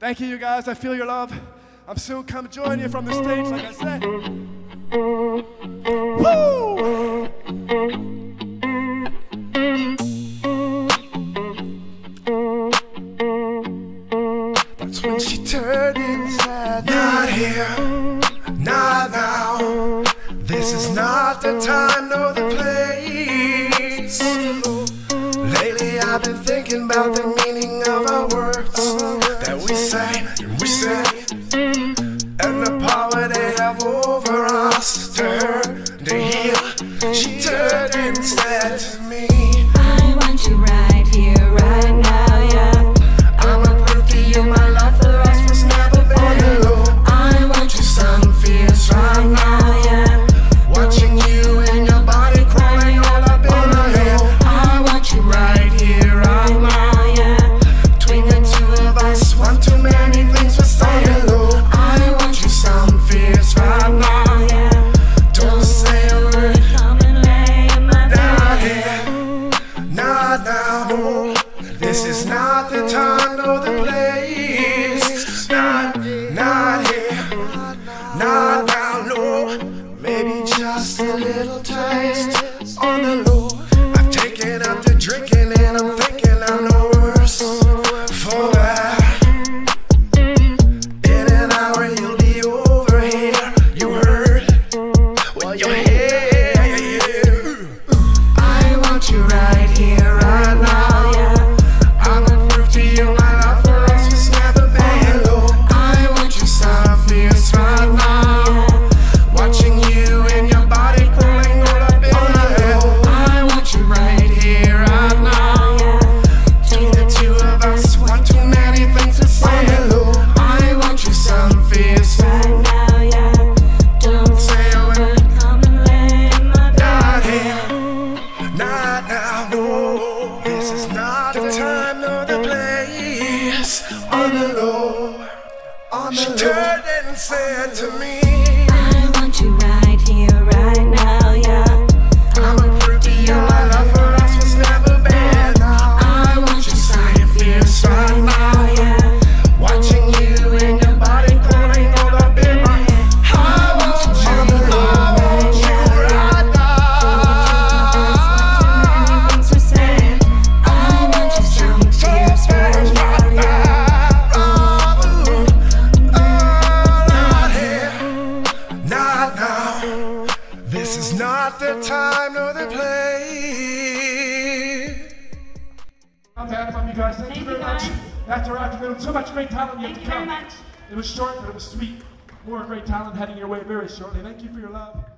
Thank you, you guys. I feel your love. I'm soon come join you from the stage, like I said. Woo! That's when she turned inside. Not here, not now. This is not the time nor the place. Lately I've been thinking about the meaning of our words that we say and we say, and the power they have over us. Turned to heel, she turned and said to me, I want you right here, right now, yeah. I'ma prove to you my love for us was never been low. I want you some feels right now, yeah. Watching you and your body crawling all up in my head. I want you right here, right now, yeah. Between the two of us, one too many things for saying low. I want you some feels right now, yeah. Don't say a word. Come and lay in my Not bed. here, not now, no. This is not the time nor the place. Not here, not now, no. Maybe just a little taste on the low. I've taken up to drinking and I'm thinking I'm no worse for that. In an hour you'll be over here. You heard what you hear. I want you right here, right now, yeah. I'ma prove to you my love for us was never been low. I want you some feels right now, yeah. Watching you and your body crawling all up in my head. I want you right here, right now, yeah. Between the two of us, one too many things to say hello. I want you some feels right now, yeah. Don't Say a word. come and lay in my Not bed. here, not now, no. This is not the time nor the place. On the low, on the low. She turned and said to me, I want you right here, right now, yeah. I'ma prove to you my love for us was never bad. I want you some feels right now, yeah. Watching you and your body crawling all up in my head. I want you right now. Things were said. I want you some feels right now, yeah. Not here, not now. This is not the time nor the place. I'm glad from you guys. Thank you very much. After afternoon, so much great talent yet to come. Thank you very much. It was short, but it was sweet. More great talent heading your way very shortly. Thank you for your love.